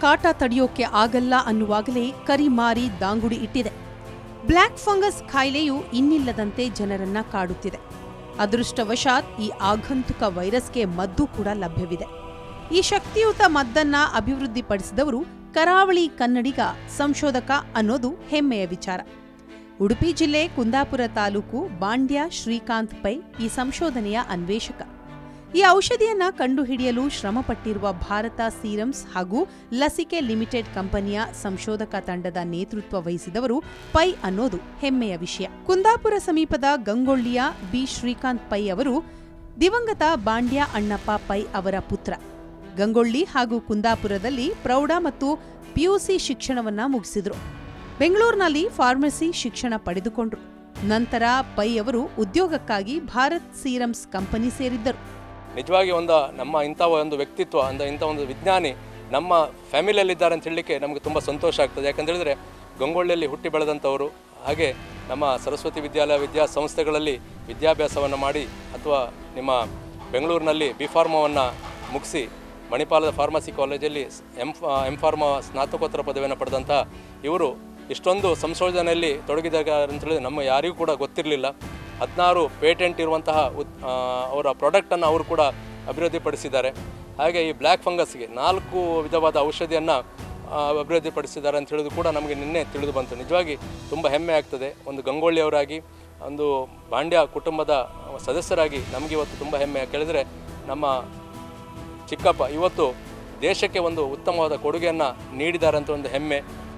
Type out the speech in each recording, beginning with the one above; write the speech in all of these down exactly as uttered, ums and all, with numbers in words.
ಕಾಟ ತಡೆಯೋಕೆ ಆಗಲ್ಲ ಅನ್ನುವಾಗಲೇ ಕರಿಮಾರಿ ದಾಂಗುಡಿ ಇಟ್ಟಿದೆ. ಬ್ಲ್ಯಾಕ್ ಫಂಗಸ್ ಕಾಯಿಲೆಯು ಇನ್ನಿಲ್ಲದಂತೆ ಜನರನ್ನ ಕಾಡುತ್ತಿದೆ. ಅದೃಷ್ಟವಶಾತ್ ಈ ಆಗಂತುಕ ವೈರಸ್ಗೆ ಮದ್ದು ಕೂಡ ಲಭ್ಯವಿದೆ. ಈ ಶಕ್ತಿಯುತ ಮದ್ದನ್ನ ಅಭಿವೃದ್ಧಿಪಡಿಸಿದವರು ಕರಾವಳಿ ಕನ್ನಡಿಗ ಸಂಶೋಧಕ ಅನ್ನೋದು ಹೆಮ್ಮೆಯ ವಿಚಾರ. ಉಡುಪಿ ಜಿಲ್ಲೆ ಕುಂದಾಪುರ ತಾಲೂಕು ಬಾಂಡ್ಯ ಶ್ರೀಕಾಂತ್ ಪೈ ಈ ಸಂಶೋಧನೆಯ ಅನ್ವೇಷಕ. ಈ ಔಷಧಿಯನ್ನ ಕಂಡುಹಿಡಿಯಲು ಶ್ರಮಪಟ್ಟಿರುವ ಭಾರತ ಸೀರಮ್ಸ್ ಹಾಗೂ ಲಸಿಕೆ ಲಿಮಿಟೆಡ್ ಕಂಪನಿಯ ಸಂಶೋಧಕ ತಂಡದ ನೇತೃತ್ವ ವಹಿಸಿದವರು ಪೈ ಅನ್ನೋದು ಹೆಮ್ಮೆಯ ವಿಷಯ. ಕುಂದಾಪುರ ಸಮೀಪದ ಗಂಗೊಳ್ಳಿಯ ಬಿ ಶ್ರೀಕಾಂತ್ ಪೈ ಅವರು ದಿವಂಗತ ಬಾಂಡ್ಯ ಅಣ್ಣಪ್ಪ ಪೈ ಅವರ ಪುತ್ರ. ಗಂಗೊಳ್ಳಿ ಹಾಗೂ ಕುಂದಾಪುರದಲ್ಲಿ ಪ್ರೌಢ ಮತ್ತು ಪಿಯುಸಿ ಶಿಕ್ಷಣವನ್ನ ಮುಗಿಸಿದ್ರು. ಬೆಂಗಳೂರಿನಲ್ಲಿ ಫಾರ್ಮಸಿ ಶಿಕ್ಷಣ ಪಡೆದುಕೊಂಡ್ರು. ನಂತರ ಪೈ ಅವರು ಉದ್ಯೋಗಕ್ಕಾಗಿ ಭಾರತ್ ಸೀರಮ್ಸ್ ಕಂಪನಿ ಸೇರಿದ್ದರು. ನಿಜವಾಗಿ ಒಂದು ನಮ್ಮ ಇಂಥ ಒಂದು ವ್ಯಕ್ತಿತ್ವ ಅಂದರೆ ಇಂಥ ಒಂದು ವಿಜ್ಞಾನಿ ನಮ್ಮ ಫ್ಯಾಮಿಲಿಯಲ್ಲಿದ್ದಾರೆ ಅಂತ ಹೇಳಲಿಕ್ಕೆ ನಮಗೆ ತುಂಬ ಸಂತೋಷ ಆಗ್ತದೆ. ಯಾಕಂತ ಹೇಳಿದ್ರೆ ಗಂಗೊಳ್ಳಿಯಲ್ಲಿ ಹುಟ್ಟಿ ಬೆಳೆದಂಥವರು, ಹಾಗೆ ನಮ್ಮ ಸರಸ್ವತಿ ವಿದ್ಯಾಲಯ ವಿದ್ಯಾಸಂಸ್ಥೆಗಳಲ್ಲಿ ವಿದ್ಯಾಭ್ಯಾಸವನ್ನು ಮಾಡಿ ಅಥವಾ ನಿಮ್ಮ ಬೆಂಗಳೂರಿನಲ್ಲಿ ಬಿ ಫಾರ್ಮವನ್ನು ಮುಗಿಸಿ ಮಣಿಪಾಲದ ಫಾರ್ಮಸಿ ಕಾಲೇಜಲ್ಲಿ ಎಂ ಎಂ ಫಾರ್ಮಾ ಸ್ನಾತಕೋತ್ತರ ಪದವಿಯನ್ನು ಪಡೆದಂಥ ಇವರು ಇಷ್ಟೊಂದು ಸಂಶೋಧನೆಯಲ್ಲಿ ತೊಡಗಿದಾಗ ಅಂತೇಳಿದ್ರೆ ನಮ್ಮ ಯಾರಿಗೂ ಕೂಡ ಗೊತ್ತಿರಲಿಲ್ಲ. ಹದಿನಾರು ಪೇಟೆಂಟ್ ಇರುವಂತಹ ಅವರ ಪ್ರಾಡಕ್ಟನ್ನು ಅವರು ಕೂಡ ಅಭಿವೃದ್ಧಿಪಡಿಸಿದ್ದಾರೆ. ಹಾಗೆ ಈ ಬ್ಲ್ಯಾಕ್ ಫಂಗಸ್ಗೆ ನಾಲ್ಕು ವಿಧವಾದ ಔಷಧಿಯನ್ನು ಅಭಿವೃದ್ಧಿಪಡಿಸಿದ್ದಾರೆ ಅಂತ ಹೇಳೋದು ಕೂಡ ನಮಗೆ ನಿನ್ನೆ ತಿಳಿದು ಬಂತು. ನಿಜವಾಗಿ ತುಂಬ ಹೆಮ್ಮೆ ಆಗ್ತದೆ. ಒಂದು ಗಂಗೊಳ್ಳಿಯವರಾಗಿ, ಒಂದು ಬಾಂಡ್ಯ ಕುಟುಂಬದ ಸದಸ್ಯರಾಗಿ ನಮಗೆ ಇವತ್ತು ತುಂಬ ಹೆಮ್ಮೆ. ಕೇಳಿದರೆ ನಮ್ಮ ಚಿಕ್ಕಪ್ಪ ಇವತ್ತು ದೇಶಕ್ಕೆ ಒಂದು ಉತ್ತಮವಾದ ಕೊಡುಗೆಯನ್ನು ನೀಡಿದ್ದಾರೆ ಅಂತ ಒಂದು ಹೆಮ್ಮೆ.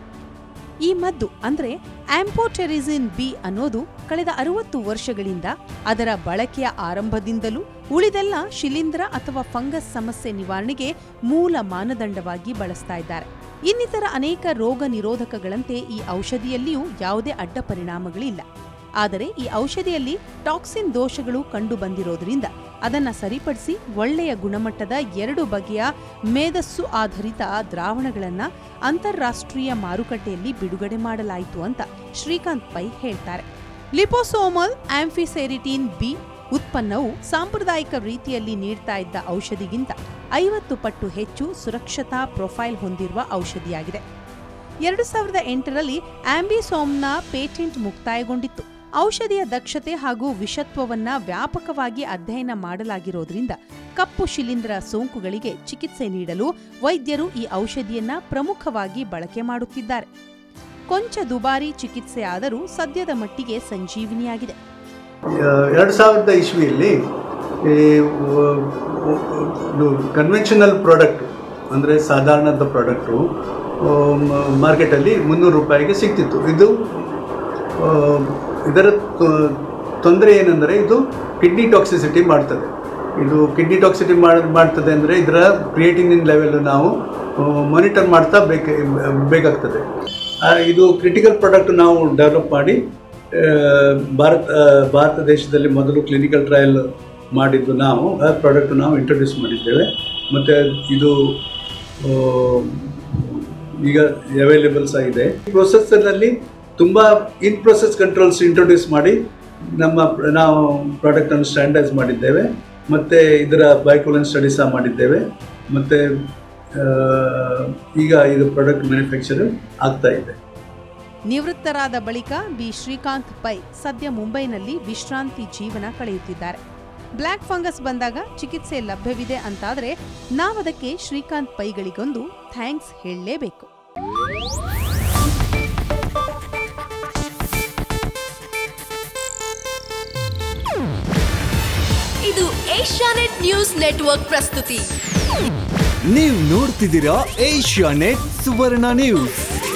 ಈ ಮದ್ದು ಅಂದ್ರೆ ಆಂಫೋಟೆರಿಸಿನ್ ಬಿ ಅನ್ನೋದು ಕಳೆದ ಅರವತ್ತು ವರ್ಷಗಳಿಂದ ಅದರ ಬಳಕೆಯ ಆರಂಭದಿಂದಲೂ ಉಳಿದೆಲ್ಲ ಶಿಲೀಂಧ್ರ ಅಥವಾ ಫಂಗಸ್ ಸಮಸ್ಯೆ ನಿವಾರಣೆಗೆ ಮೂಲ ಮಾನದಂಡವಾಗಿ ಬಳಸ್ತಾ ಇದ್ದಾರೆ. ಇನ್ನಿತರ ಅನೇಕ ರೋಗ ನಿರೋಧಕಗಳಂತೆ ಈ ಔಷಧಿಯಲ್ಲಿಯೂ ಯಾವುದೇ ಅಡ್ಡ ಪರಿಣಾಮಗಳಿಲ್ಲ. ಆದರೆ ಈ ಔಷಧಿಯಲ್ಲಿ ಟಾಕ್ಸಿನ್ ದೋಷಗಳು ಕಂಡು ಬಂದಿರೋದ್ರಿಂದ ಅದನ್ನು ಸರಿಪಡಿಸಿ ಒಳ್ಳೆಯ ಗುಣಮಟ್ಟದ ಎರಡು ಬಗೆಯ ಮೇಧಸ್ಸು ಆಧಾರಿತ ದ್ರಾವಣಗಳನ್ನು ಅಂತಾರಾಷ್ಟ್ರೀಯ ಮಾರುಕಟ್ಟೆಯಲ್ಲಿ ಬಿಡುಗಡೆ ಮಾಡಲಾಯಿತು ಅಂತ ಶ್ರೀಕಾಂತ್ ಪೈ ಹೇಳ್ತಾರೆ. ಲಿಪೋಸೋಮಲ್ ಆಂಫಿಸೆರಿಟಿನ್ ಬಿ ಉತ್ಪನ್ನವು ಸಾಂಪ್ರದಾಯಿಕ ರೀತಿಯಲ್ಲಿ ನೀಡ್ತಾ ಇದ್ದ ಔಷಧಿಗಿಂತ ಐವತ್ತು ಪಟ್ಟು ಹೆಚ್ಚು ಸುರಕ್ಷತಾ ಪ್ರೊಫೈಲ್ ಹೊಂದಿರುವ ಔಷಧಿಯಾಗಿದೆ. ಎರಡು ಸಾವಿರದ ಎಂಟರಲ್ಲಿ ಆಂಬಿಸೋಮ್ನ ಪೇಟೆಂಟ್ ಮುಕ್ತಾಯಗೊಂಡಿತ್ತು. ಔಷಧಿಯ ದಕ್ಷತೆ ಹಾಗೂ ವಿಷತ್ವವನ್ನ ವ್ಯಾಪಕವಾಗಿ ಅಧ್ಯಯನ ಮಾಡಲಾಗಿರೋದ್ರಿಂದ ಕಪ್ಪು ಶಿಲೀಂಧ್ರ ಸೋಂಕುಗಳಿಗೆ ಚಿಕಿತ್ಸೆ ನೀಡಲು ವೈದ್ಯರು ಈ ಔಷಧಿಯನ್ನ ಪ್ರಮುಖವಾಗಿ ಬಳಕೆ ಮಾಡುತ್ತಿದ್ದಾರೆ. ಕೊಂಚ ದುಬಾರಿ ಚಿಕಿತ್ಸೆ ಆದರೂ ಸದ್ಯದ ಮಟ್ಟಿಗೆ ಸಂಜೀವಿನಿಯಾಗಿದೆ. ಎರಡು ಸಾವಿರದ ಇಸ್ವಿಯಲ್ಲಿ ಕನ್ವೆನ್ಷನಲ್ ಪ್ರಾಡಕ್ಟ್ ಅಂದರೆ ಸಾಧಾರಣದ ಪ್ರಾಡಕ್ಟು ಮಾರ್ಕೆಟಲ್ಲಿ ಮುನ್ನೂರು ರೂಪಾಯಿಗೆ ಸಿಗ್ತಿತ್ತು. ಇದು ಇದರ ತೊಂದರೆ ಏನೆಂದರೆ ಇದು ಕಿಡ್ನಿ ಟಾಕ್ಸಿಸಿಟಿ ಮಾಡ್ತದೆ. ಇದು ಕಿಡ್ನಿ ಟಾಕ್ಸಿಟಿ ಮಾಡ್ತದೆ ಅಂದರೆ ಇದರ ಕ್ರಿಯೇಟಿನಿನ್ ಲೆವೆಲ್ ನಾವು ಮಾನಿಟರ್ ಮಾಡ್ತಾ ಬೇಕ ಬೇಕಾಗ್ತದೆ. ಇದು ಕ್ರಿಟಿಕಲ್ ಪ್ರಾಡಕ್ಟ್ ನಾವು ಡೆವಲಪ್ ಮಾಡಿ ಭಾರತ ಭಾರತ ದೇಶದಲ್ಲಿ ಮೊದಲು ಕ್ಲಿನಿಕಲ್ ಟ್ರಯಲ್ ಮಾಡಿದ್ದು ನಾವು ಆ ಪ್ರಾಡಕ್ಟ್ ನಾವು ಇಂಟ್ರೊಡ್ಯೂಸ್ ಮಾಡಿದ್ದೇವೆ. ಮತ್ತು ಇದು ಈಗ ಅವೈಲೇಬಲ್ಸ್ ಆಗಿದೆ. ಈ ಪ್ರೊಸೆಸ್ನಲ್ಲಿ ತುಂಬ ಇನ್ ಪ್ರೊಸೆಸ್ ಕಂಟ್ರೋಲ್ಸ್ ಇಂಟ್ರೊಡ್ಯೂಸ್ ಮಾಡಿ ನಮ್ಮ ನಾವು ಪ್ರಾಡಕ್ಟನ್ನು ಸ್ಟ್ಯಾಂಡರ್ಡೈಸ್ ಮಾಡಿದ್ದೇವೆ. ಮತ್ತು ಇದರ ಬಯೋಕೊಲನ್ ಸ್ಟಡಿ ಸಹ ಮಾಡಿದ್ದೇವೆ. ಮತ್ತು ಈಗ ಇದು ಪ್ರಾಡಕ್ಟ್ ಮ್ಯಾನುಫ್ಯಾಕ್ಚರ್ ಆಗ್ತಾ ಇದೆ. ನಿವೃತ್ತರಾದ ಬಳಿಕ ಬಿ ಶ್ರೀಕಾಂತ್ ಪೈ ಸದ್ಯ ಮುಂಬೈನಲ್ಲಿ ವಿಶ್ರಾಂತಿ ಜೀವನ ಕಳೆಯುತ್ತಿದ್ದಾರೆ. ಬ್ಲ್ಯಾಕ್ ಫಂಗಸ್ ಬಂದಾಗ ಚಿಕಿತ್ಸೆ ಲಭ್ಯವಿದೆ ಅಂತಾದರೆ ನಾವದಕ್ಕೆ ಶ್ರೀಕಾಂತ್ ಪೈಗಳಿಗೊಂದು ಥ್ಯಾಂಕ್ಸ್ ಹೇಳಲೇಬೇಕು. ಇದು ಏಷ್ಯಾನೆಟ್ ನ್ಯೂಸ್ ನೆಟ್ವರ್ಕ್ ಪ್ರಸ್ತುತಿ. ನೀವು ನೋಡ್ತಿದ್ದೀರಾ ಏಷ್ಯಾನೆಟ್ ಸುವರ್ಣ ನ್ಯೂಸ್.